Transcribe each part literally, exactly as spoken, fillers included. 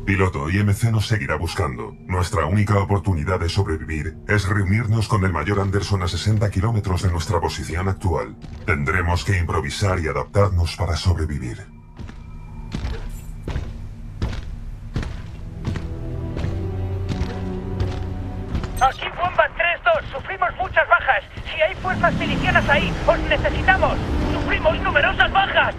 Piloto, I M C nos seguirá buscando. Nuestra única oportunidad de sobrevivir es reunirnos con el mayor Anderson a sesenta kilómetros de nuestra posición actual. Tendremos que improvisar y adaptarnos para sobrevivir. Aquí Wombat tres dos, sufrimos muchas bajas. Si hay fuerzas milicianas ahí, os necesitamos. Sufrimos numerosas bajas.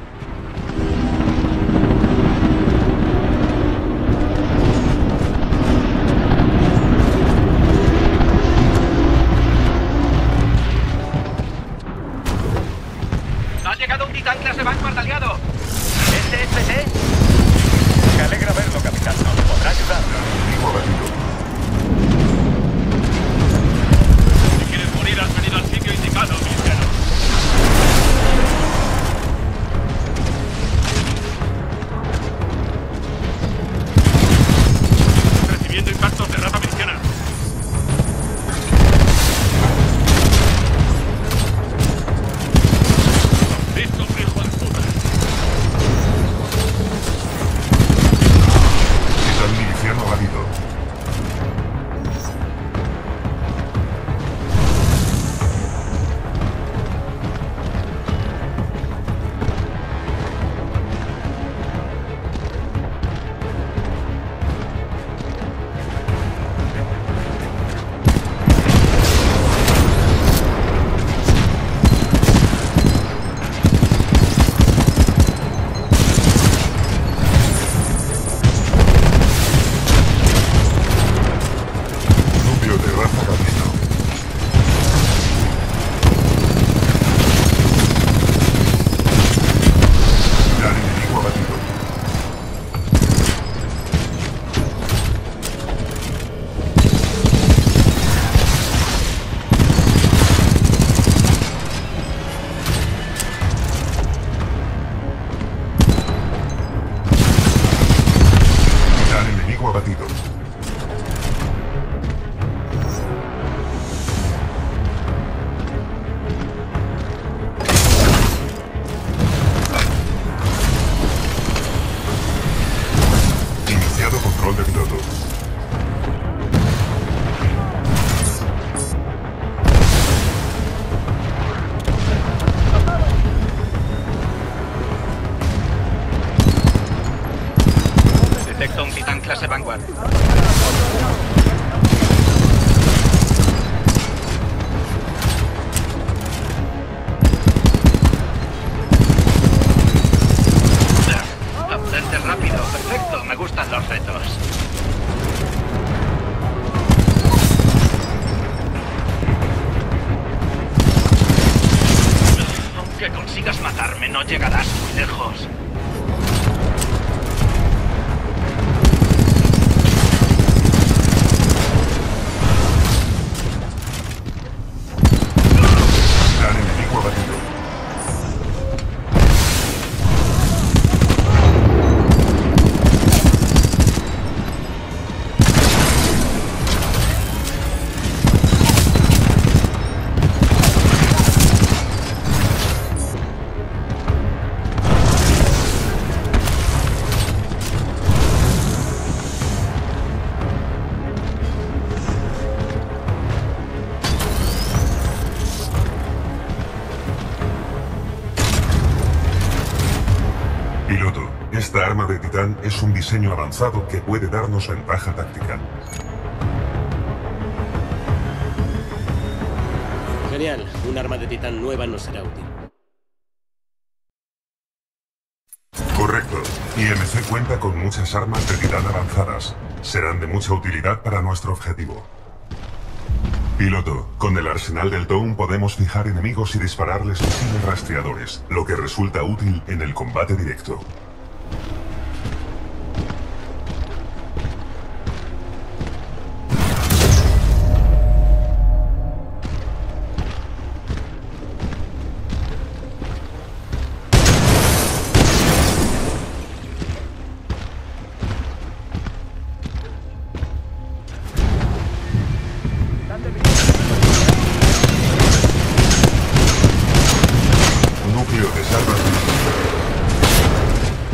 Ha llegado un titán clase Vanguard aliado. ¿S S T? Me alegra verlo, capitán. ¿Nos podrá ayudar? Si quieres morir, has venido al sitio indicado, miliciano. Recibiendo impactos de rata miliciana. ¡Listo, hijo de puta! Titán miliciano válido. Núcleo de raza camino. Titán enemigo abatido. Titán enemigo abatido. Iniciado control de piloto. Detecto un titán clase Vanguard. Aprende rápido, perfecto, me gustan los retos. Aunque consigas matarme, no llegarás muy lejos. Titán enemigo abatido. Piloto, esta arma de titán es un diseño avanzado que puede darnos ventaja táctica. Genial, un arma de titán nueva nos será útil. Correcto. I M C cuenta con muchas armas de titán avanzadas. Serán de mucha utilidad para nuestro objetivo. Piloto, con el arsenal del Town podemos fijar enemigos y dispararles misiles rastreadores, lo que resulta útil en el combate directo. Núcleo de salvamento.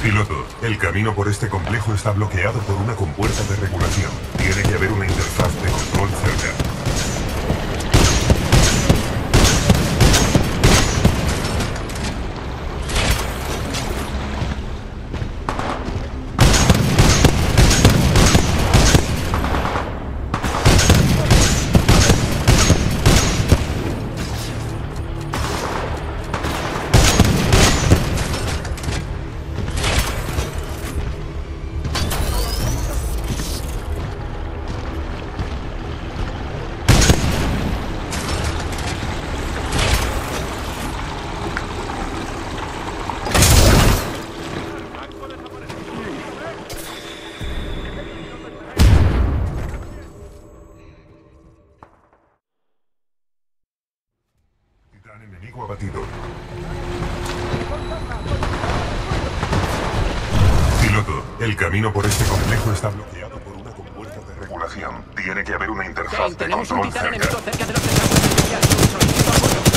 Piloto, el camino por este complejo está bloqueado por una compuerta de regulación. Tiene que haber una interfaz de control cerca. Enemigo abatido. Piloto, el camino por este complejo está bloqueado por una compuerta de regulación. Tiene que haber una interfaz Kane, de tenemos un control titán cerca. enemigo cerca de los desarrollos especiales. Solicito apoyo.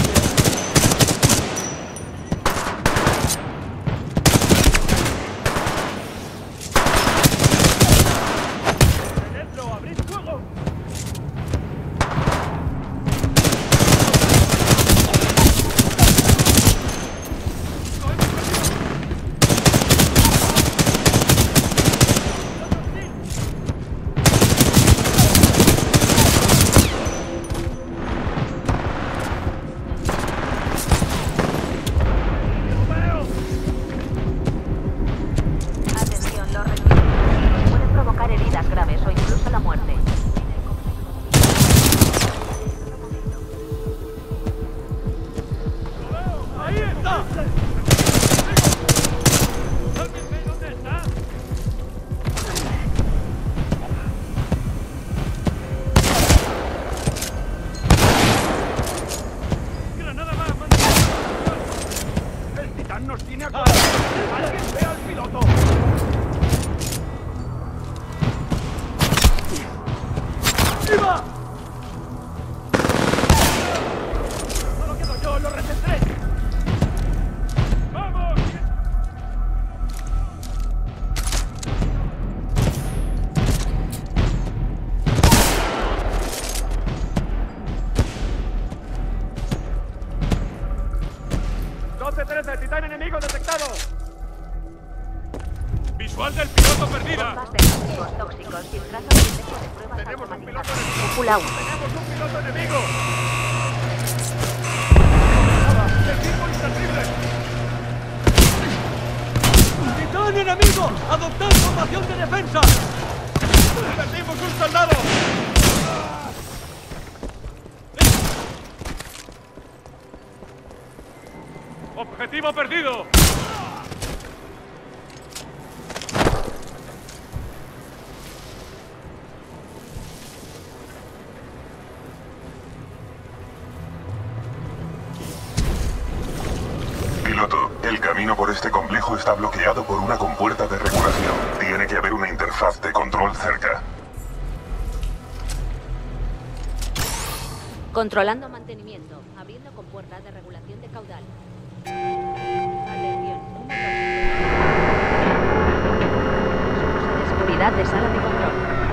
doce trece, titán enemigo detectado. Visual del piloto perdido. Bombas de residuos tóxicos filtrados en medio de pruebas Tenemos un piloto automatizadas. enemigo. Cúpula uno. Tenemos un piloto enemigo. Equipo inservible. ¡Titán enemigo! ¡Adoptad formación de defensa! Perdimos un soldado. Objetivo perdido. Piloto, el camino por este complejo está bloqueado por una compuerta de regulación. Tiene que haber una interfaz de control cerca. Controlando mantenimiento. Abriendo compuerta de regulación de caudal. Atención. Seguridad de sala de control.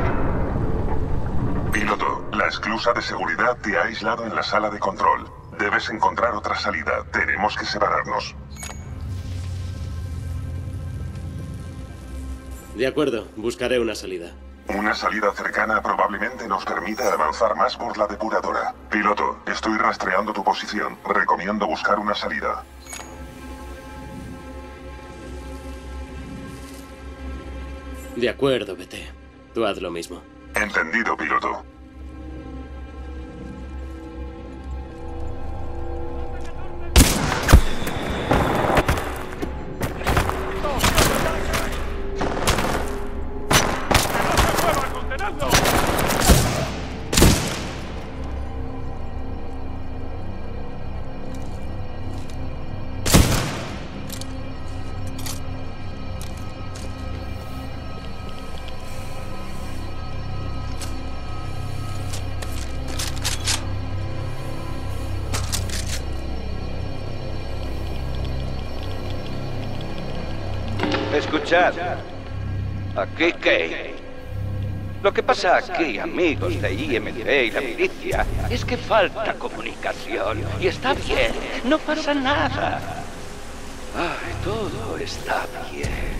Piloto, la esclusa de seguridad te ha aislado en la sala de control. Debes encontrar otra salida. Tenemos que separarnos. De acuerdo, buscaré una salida. Una salida cercana probablemente nos permita avanzar más por la depuradora. Piloto, estoy rastreando tu posición. Recomiendo buscar una salida. De acuerdo, vete. Tú haz lo mismo. Entendido, piloto. Escuchad. Aquí Kane. Lo que pasa aquí, amigos de I M C y la milicia, es que falta comunicación. Y está bien, no pasa nada. Ay, todo está bien.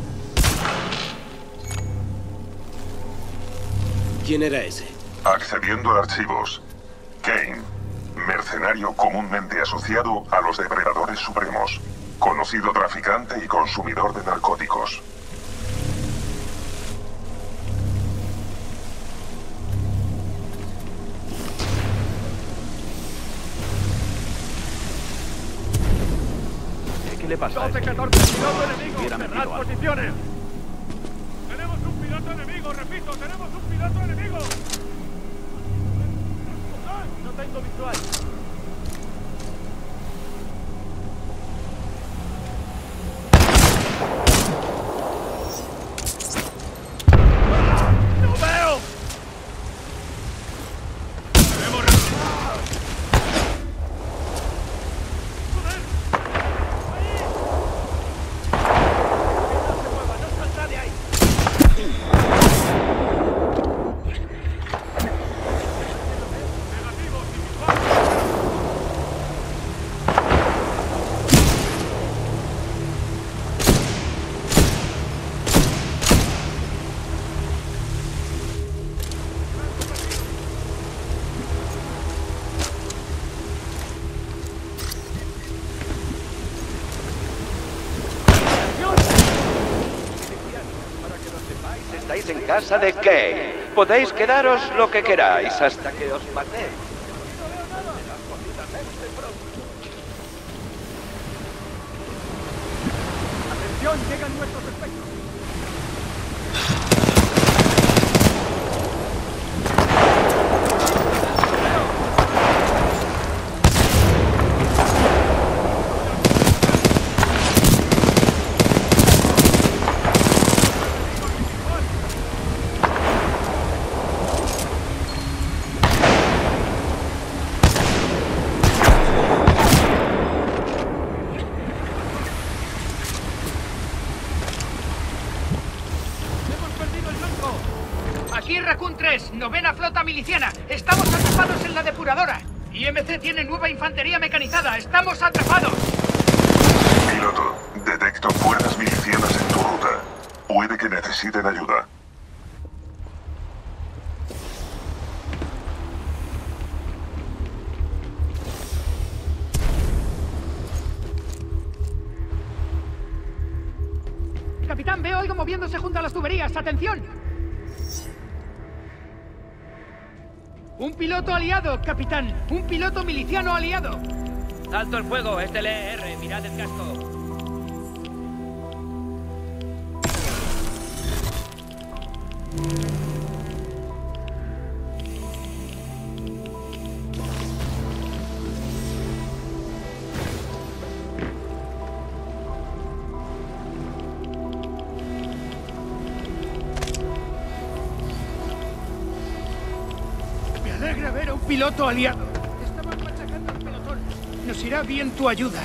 ¿Quién era ese? Accediendo a archivos. Kane, mercenario comúnmente asociado a los depredadores supremos. Conocido traficante y consumidor de narcóticos. ¿Qué le pasa? doce catorce, piloto enemigo. Cerrad posiciones. Tenemos un piloto enemigo, repito, tenemos un piloto enemigo. No tengo visual. ¡No veo! Tenemos... ¡Joder! ¡Ahí! ¡No se mueva! ¡No salta de ahí! Negativo, sin visual. Estáis en casa de Kane. Podéis quedaros lo que queráis hasta que os maté. ¡Atención! ¡Llegan nuestros espectros! ¡Hemos perdido el blanco! Aquí Raccoon tres, novena flota miliciana. Estamos atrapados en la depuradora. I M C tiene nueva infantería mecanizada. Estamos atrapados. Piloto, detecto fuerzas milicianas en tu ruta. Puede que necesiten ayuda. Capitán, veo algo moviéndose junto a las tuberías. ¡Atención! Un piloto aliado, capitán. Un piloto miliciano aliado. Alto el fuego, es del E R, mirad el casco. Me alegra ver a un piloto aliado. Estaban machacando al pelotón. Nos irá bien tu ayuda.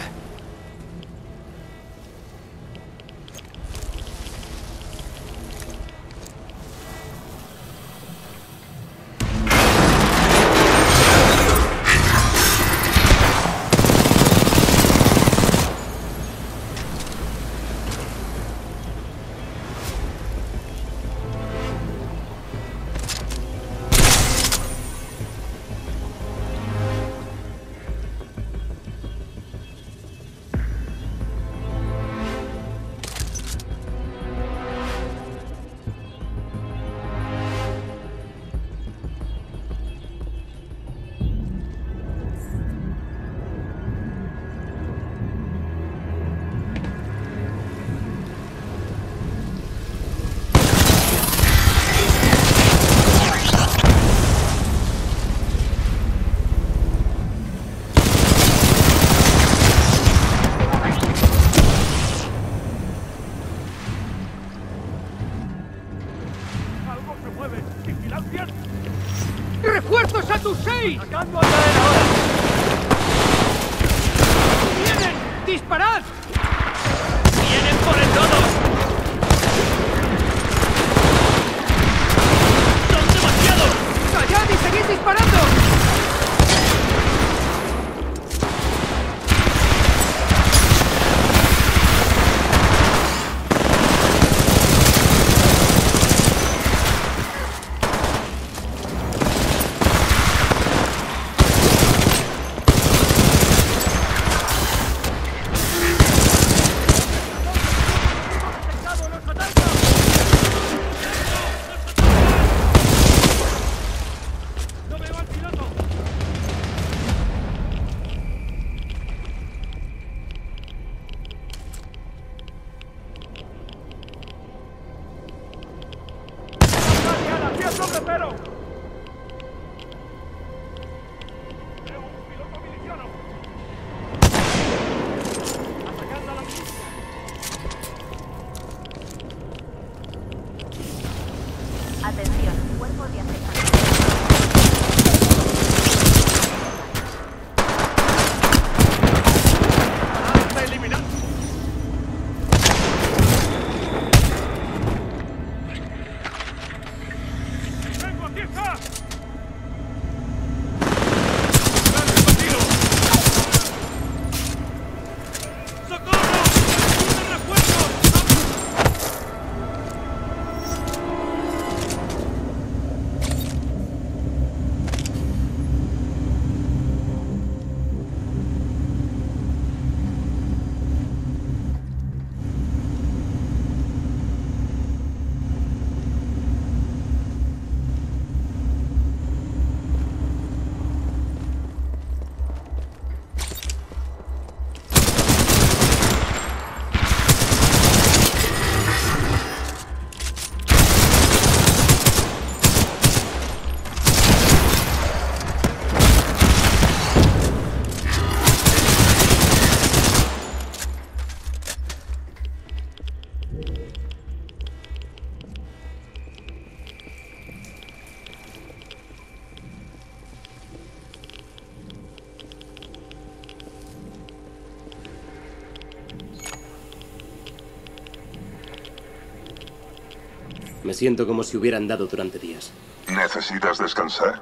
Me siento como si hubiera andado durante días. ¿Necesitas descansar?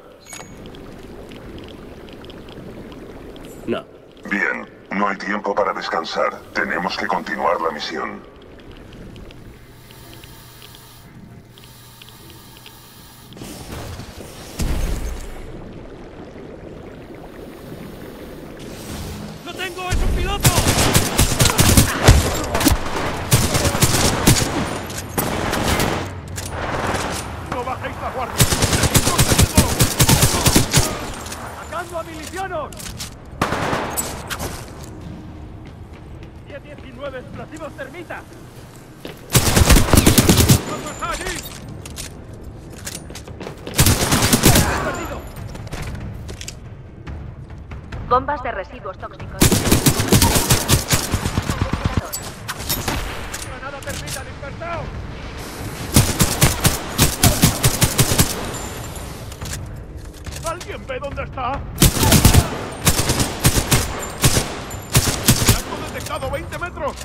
No. Bien, no hay tiempo para descansar. Tenemos que continuar la misión. ¡Lo tengo! ¡Es un piloto! ¡No bajéis la guardia! ¡Atacando a milicianos! diez diecinueve explosivos termitas. ¡No está allí! ¡Perdido! Bombas de residuos tóxicos. ¡Granada termita dispersado! ¿Alguien ve dónde está? ¡Blanco detectado! ¡veinte metros!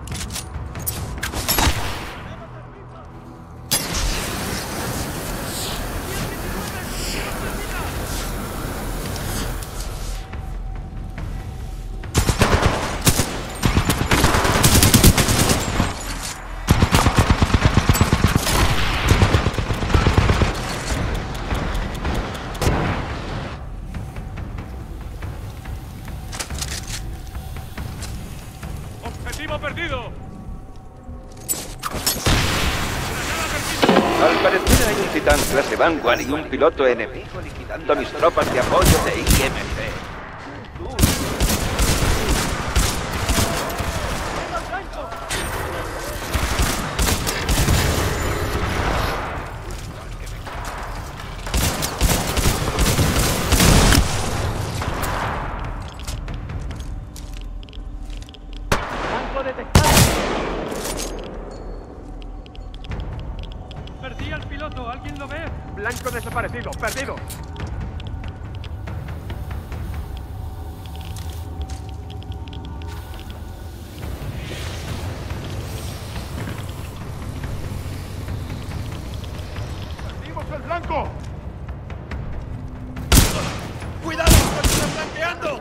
¡Objetivo perdido! Al parecer hay un titán clase Vanguard y un piloto enemigo liquidando a mis tropas de apoyo de I M C. ¡Blanco detectado! Perdí al piloto. ¿Alguien lo ve? Blanco desaparecido. Perdido. ¡Perdimos el blanco! ¡Cuidado! ¡Se están flanqueando!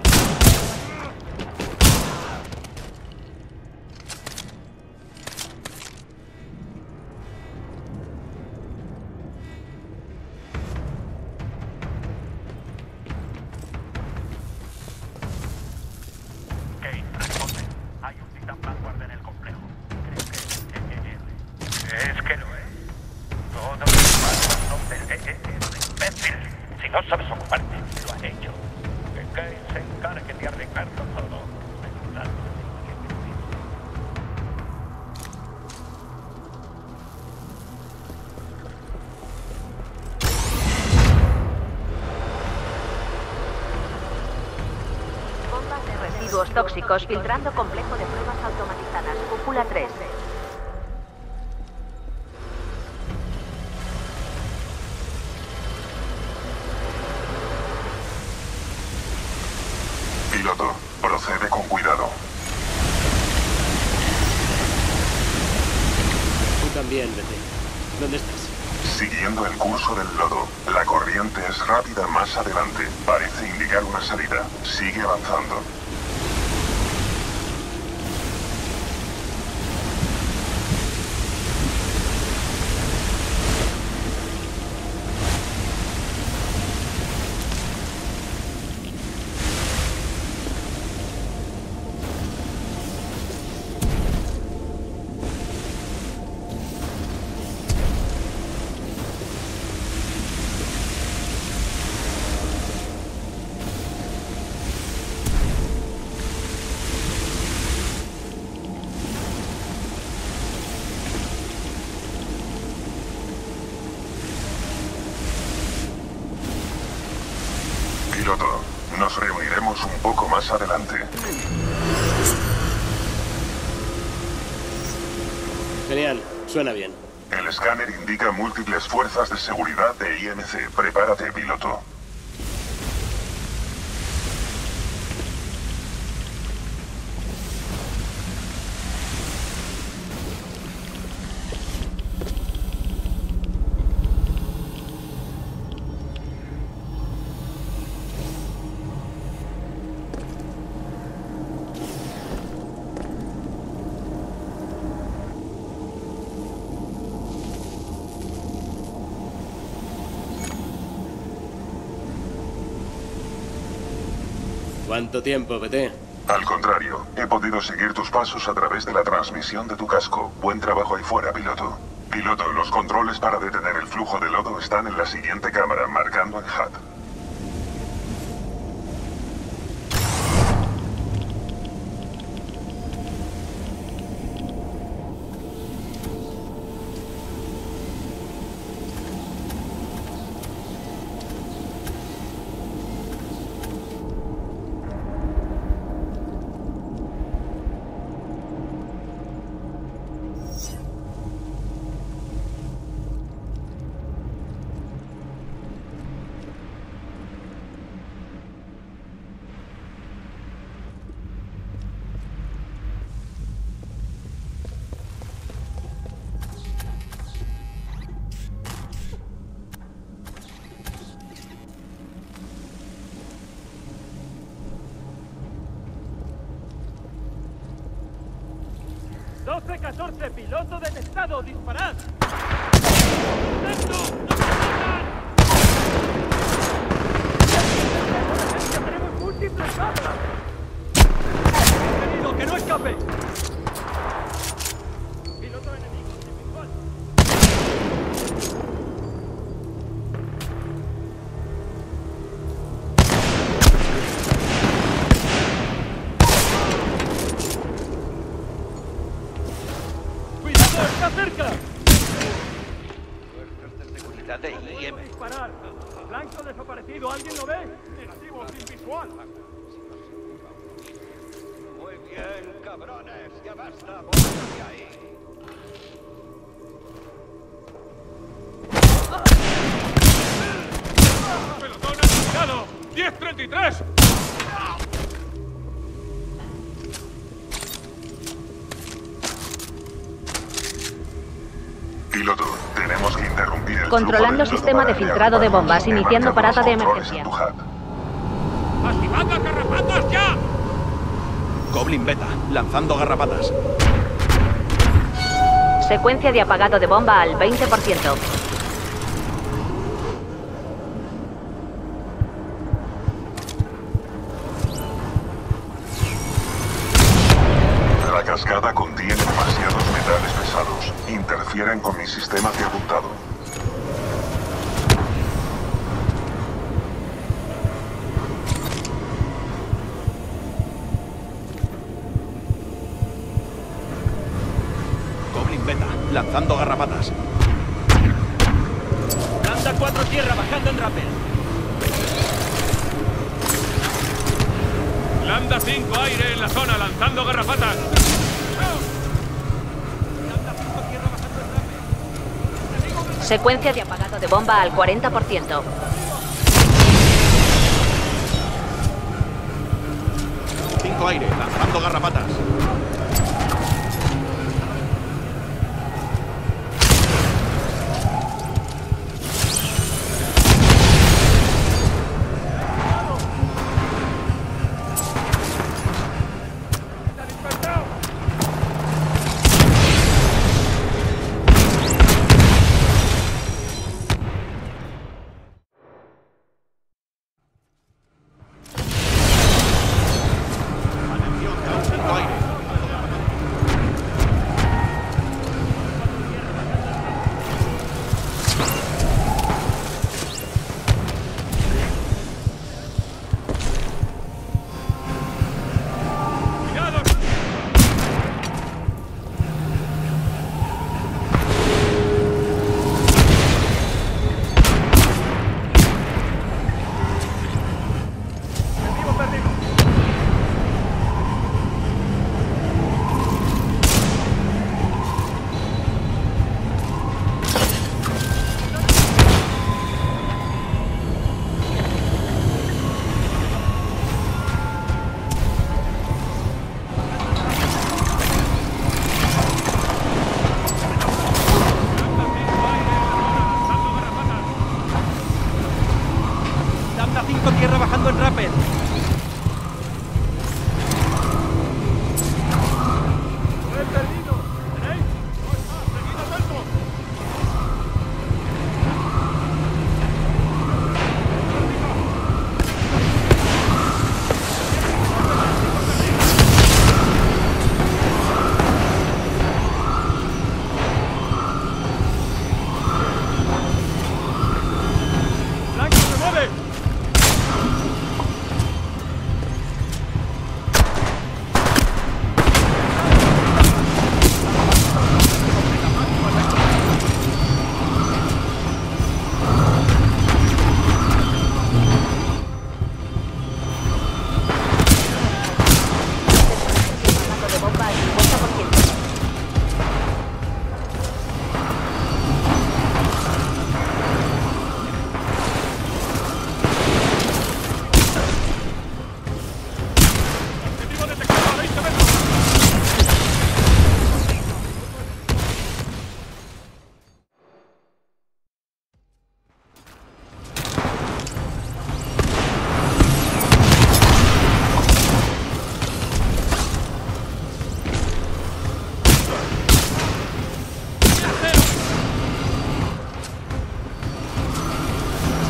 Kane, responde. Hay un titán Vanguard en el complejo. Creo que es E E R. Es que no es. Todos los humanos son del E E R. ¡Imbécil! Si no sabes ocuparte, lo han hecho. Que Kane se encargue de arreglarlo todo. ¿Verdad? Bombas de residuos tóxicos filtrando complejo de pruebas automatizadas. Cúpula tres. Piloto, procede con cuidado. Tú también, vete. ¿Dónde estás? Siguiendo el curso del lodo, la corriente es rápida más adelante. Parece indicar una salida. Sigue avanzando. Piloto, nos reuniremos un poco más adelante. Genial. Suena bien. El escáner indica múltiples fuerzas de seguridad de I M C. Prepárate, piloto. ¿Cuánto tiempo, B T? Al contrario, he podido seguir tus pasos a través de la transmisión de tu casco. Buen trabajo ahí fuera, piloto. Piloto, los controles para detener el flujo de lodo están en la siguiente cámara, marcando en H U D. doce catorce, piloto detectado, disparad. ¡Tenemos múltiples bajas! ¡Querido, que no escape! Piloto enemigo, individual. ¡Cuidado, está cerca! Fuerzas de seguridad de I M. Disparar. Blanco desaparecido, ¿alguien lo ve? Negativo, sin visual. Muy bien, cabrones, ya basta, volved de ahí. ¡Pelotón anunciado! ¡diez treinta y tres! Piloto, tenemos que interrumpir el Controlando flujo del sistema lodo de para filtrado de reactivarlos bombas, y iniciando marcar parada de los controles emergencia. en tu H U D. ¡Activando las garrapatas ya! Goblin Beta, lanzando garrapatas. Secuencia de apagado de bomba al veinte por ciento. La cascada contiene demasiados metales pesados. Interfieren con mi sistema de apuntado. Goblin Beta, lanzando garrapatas. Lambda cuatro tierra, bajando en rappel. Lambda cinco aire en la zona, lanzando garrapatas. Lambda cinco tierra, bajando en rappel. Secuencia de apagado de bomba al cuarenta por ciento. Cinco aire, lanzando garrapatas. Atención, cinco aire, lanzando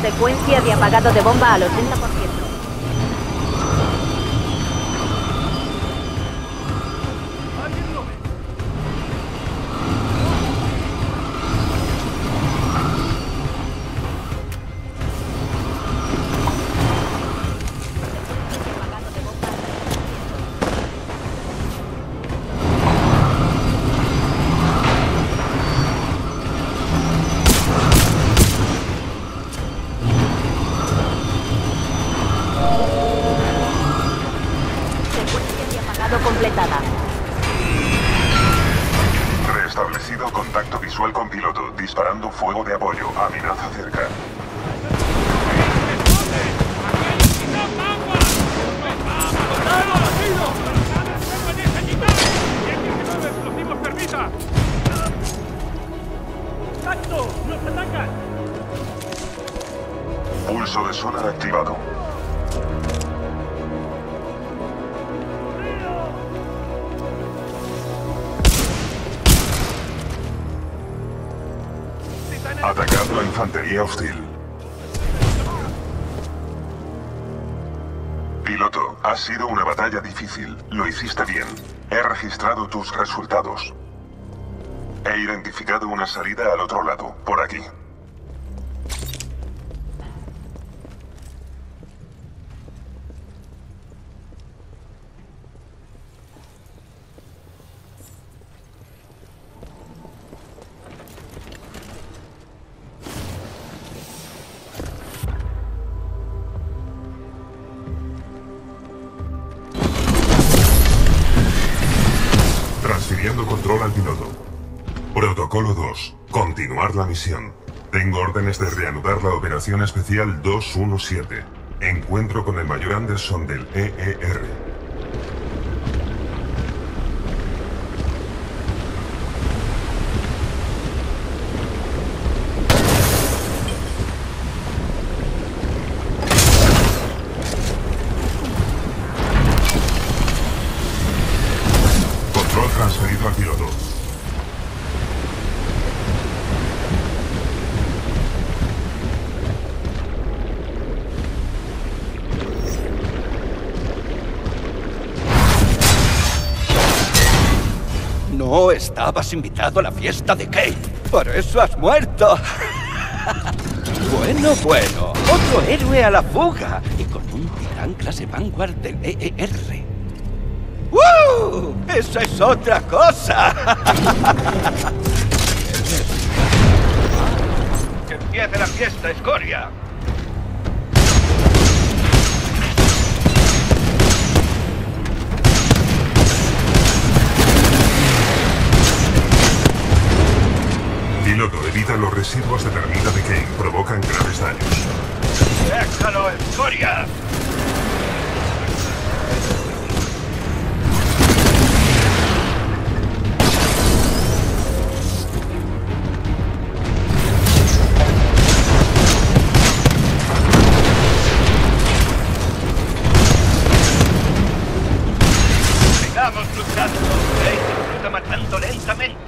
Secuencia de apagado de bomba al ochenta por ciento. Completada. Restablecido contacto visual con piloto. Disparando fuego de apoyo. Amenaza cerca. Pulso de sonar activado. Atacando a infantería hostil. Piloto, ha sido una batalla difícil. Lo hiciste bien. He registrado tus resultados. He identificado una salida al otro lado, por aquí. Transfiriendo control al piloto. Protocolo dos. Continuar la misión. Tengo órdenes de reanudar la operación especial dos uno siete. Encuentro con el mayor Anderson del E E R. Transferido al piloto. No estabas invitado a la fiesta de Kane. Por eso has muerto. Bueno, bueno. Otro héroe a la fuga. Y con un titán clase Vanguard del E E R. ¡Uh! ¡Eso es otra cosa! ¡Que empiece la fiesta, escoria! Piloto, evita los residuos de termita de Kane. Provocan graves daños. ¡Déjalo, escoria! Sigamos luchando. Kane disfruta matando lentamente.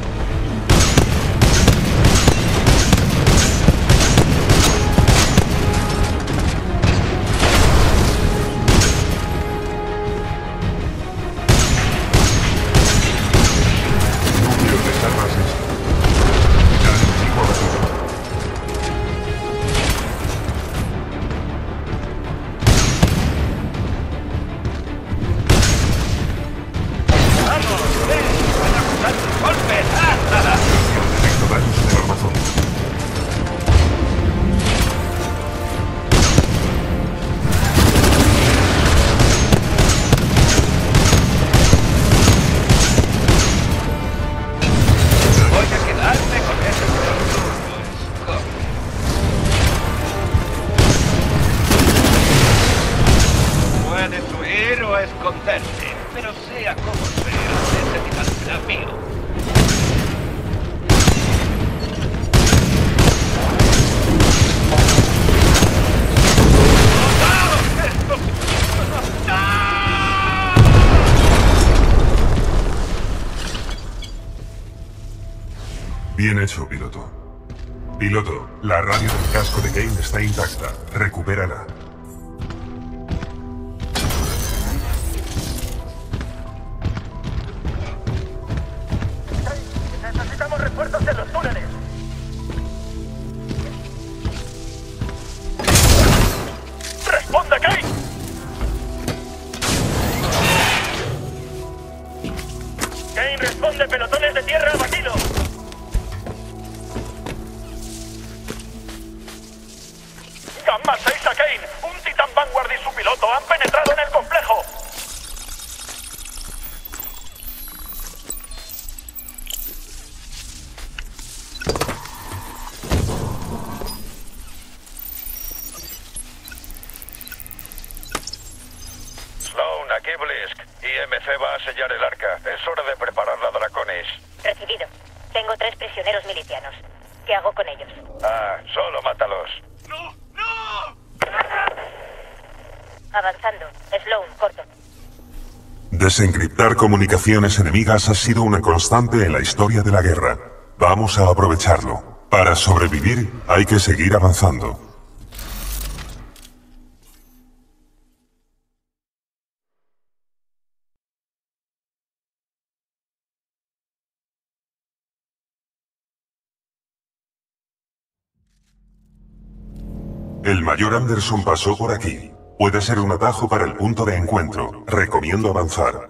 Esconderse, pero sea como sea, ese titán será mío. Bien hecho, piloto. Piloto, la radio del casco de Kane está intacta. Recupérala. Necesitamos refuerzos en los túneles. ¡Responda, Kane! Kane responde, pelotones de tierra abatidos. Gamma seis a Kane. Un Titan Vanguard y su piloto han penetrado en el complejo. Sloan, aquí Blisk. I M C va a sellar el arca. Es hora de preparar la Draconis. Recibido. Tengo tres prisioneros milicianos. ¿Qué hago con ellos? Ah, solo mátalos. ¡No! ¡No! Avanzando. Sloan, corto. Desencriptar comunicaciones enemigas ha sido una constante en la historia de la guerra. Vamos a aprovecharlo. Para sobrevivir, hay que seguir avanzando. El mayor Anderson pasó por aquí. Puede ser un atajo para el punto de encuentro. Recomiendo avanzar.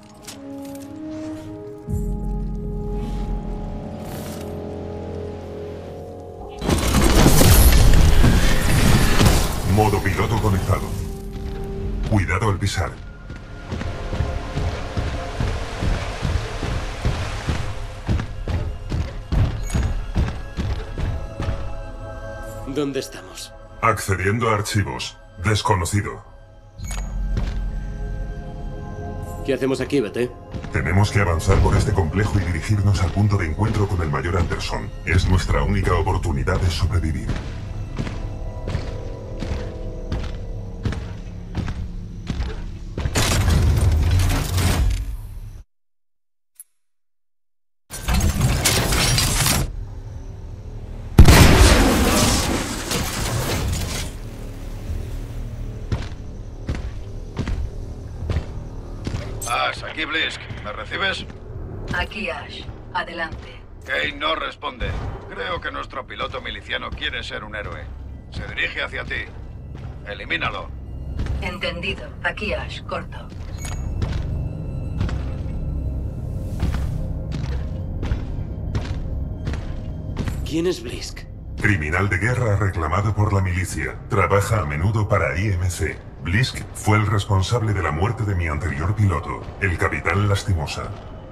Modo piloto conectado. Cuidado al pisar. ¿Dónde estamos? Accediendo a archivos. Desconocido. ¿Qué hacemos aquí, B T? Tenemos que avanzar por este complejo y dirigirnos al punto de encuentro con el mayor Anderson. Es nuestra única oportunidad de sobrevivir. Ash, aquí Blisk. ¿Me recibes? Aquí Ash. Adelante. Kane no responde. Creo que nuestro piloto miliciano quiere ser un héroe. Se dirige hacia ti. Elimínalo. Entendido. Aquí Ash. Corto. ¿Quién es Blisk? Criminal de guerra reclamado por la milicia. Trabaja a menudo para I M C. Blisk fue el responsable de la muerte de mi anterior piloto, el Capitán Lastimosa.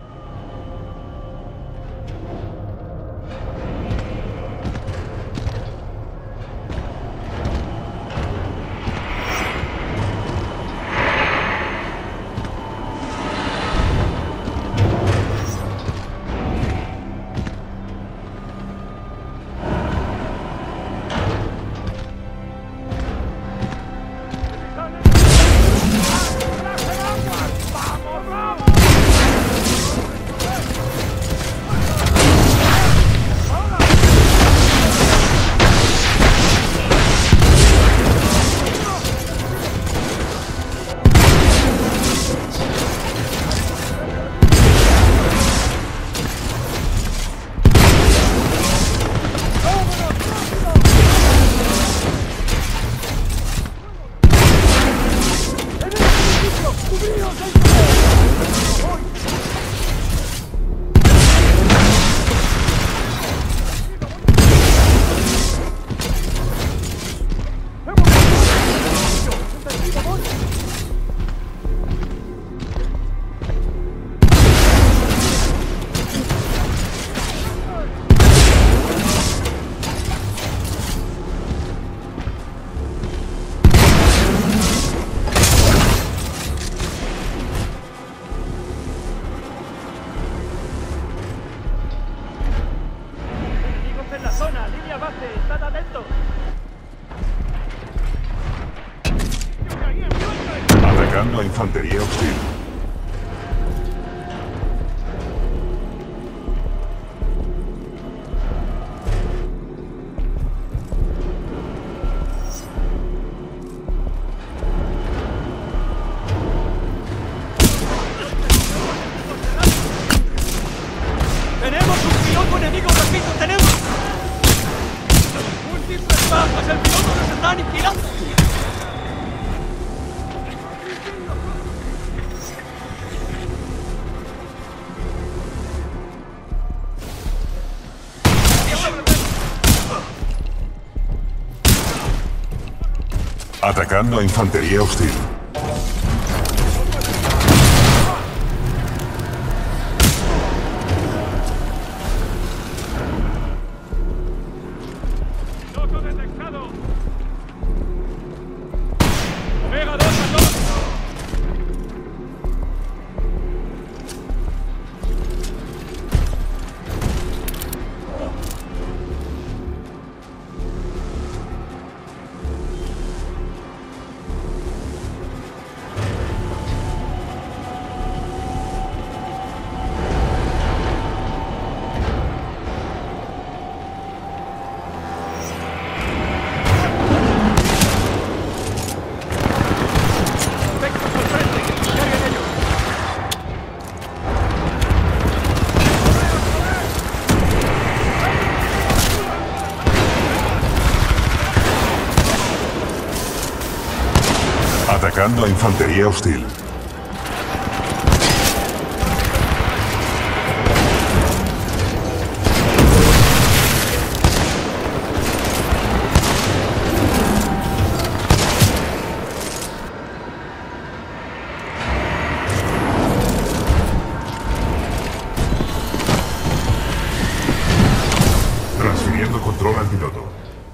Atacando a infantería hostil. enemigo repito, tenemos... múltiples bajas, el piloto nos está aniquilando. Atacando a infantería hostil. Piloto detectado. Omega dos a dos. Atacando a infantería hostil. Transfiriendo control al piloto.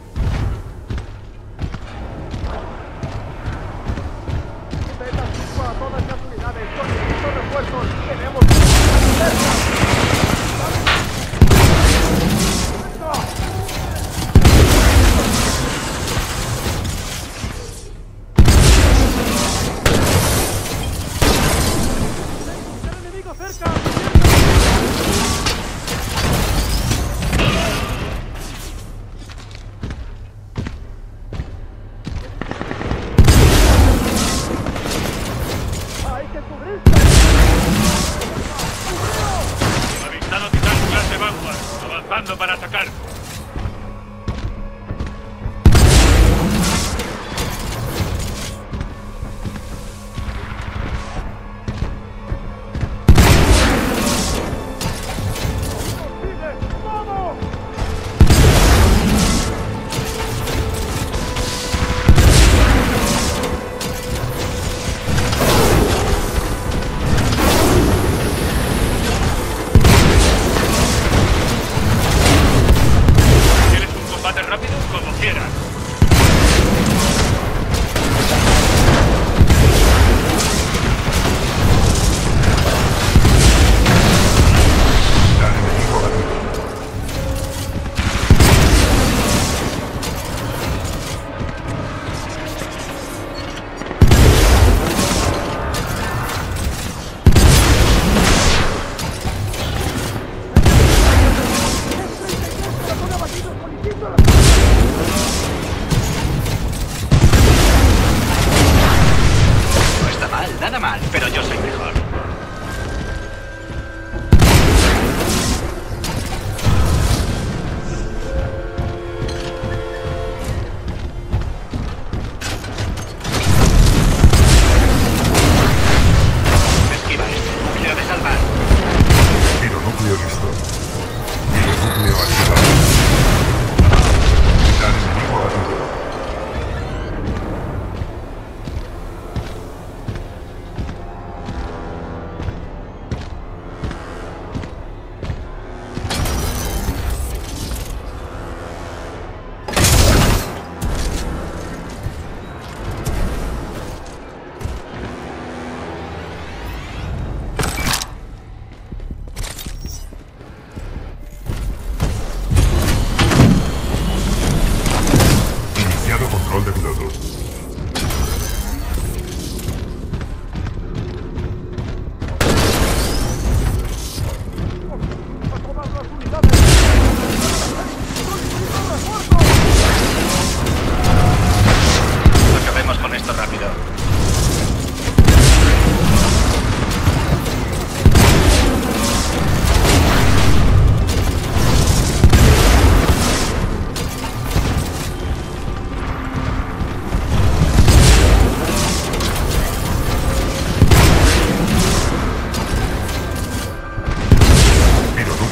Avistado Titán clase Vanguard, avanzando para atacar. Rápido, como quieras. No está mal, nada mal, pero yo soy mejor. Esquiva esto, núcleo de salvar. Tiro núcleo listo. Tiro núcleo activado. Titán enemigo abatido.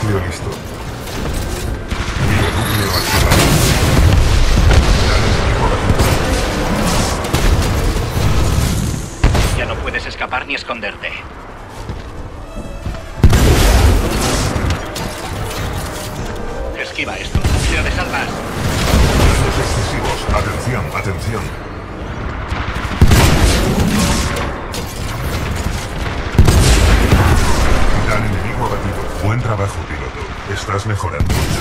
núcleo listo. Núcleo activado. Gran enemigo abatido. Ya no puedes escapar ni esconderte. Esquiva esto. Núcleo de salvas. Daños excesivos. Atención, atención. Gran enemigo abatido. Buen trabajo, piloto. Estás mejorando mucho.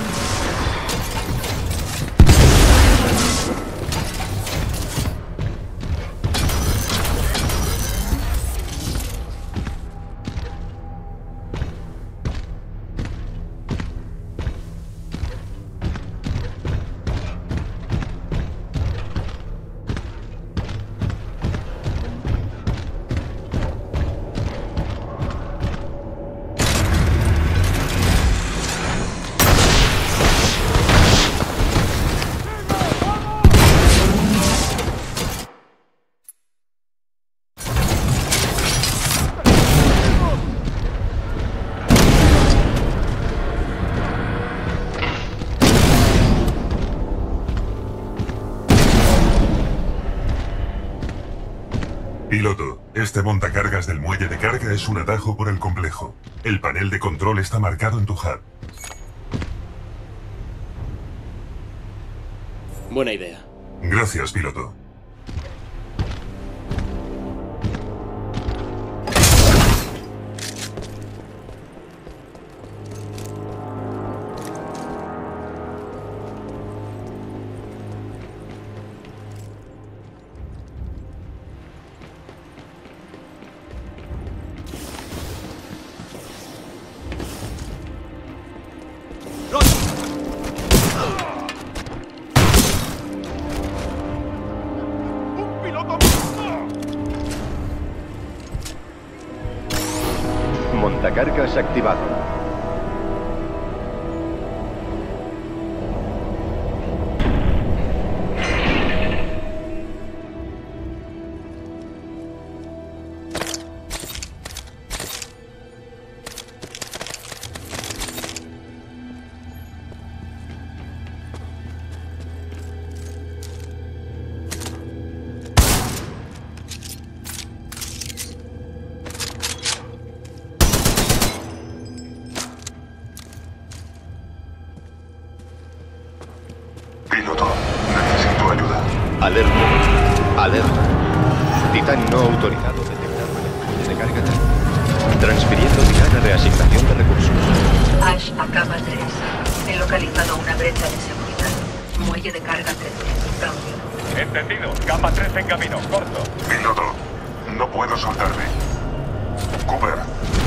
Piloto, este montacargas del muelle de carga es un atajo por el complejo. El panel de control está marcado en tu H U D. Buena idea. Gracias, piloto. Montacargas activado. Piloto, necesito ayuda. Alerta. Alerta. Titán no autorizado detectado en el muelle de carga. Transfiriendo Titán a reasignación de recursos. Ash a capa tres. He localizado una brecha de seguridad. Muelle de carga trece. Cambio. Entendido. Capa tres en camino. Corto. Piloto, no puedo soltarme. Cooper,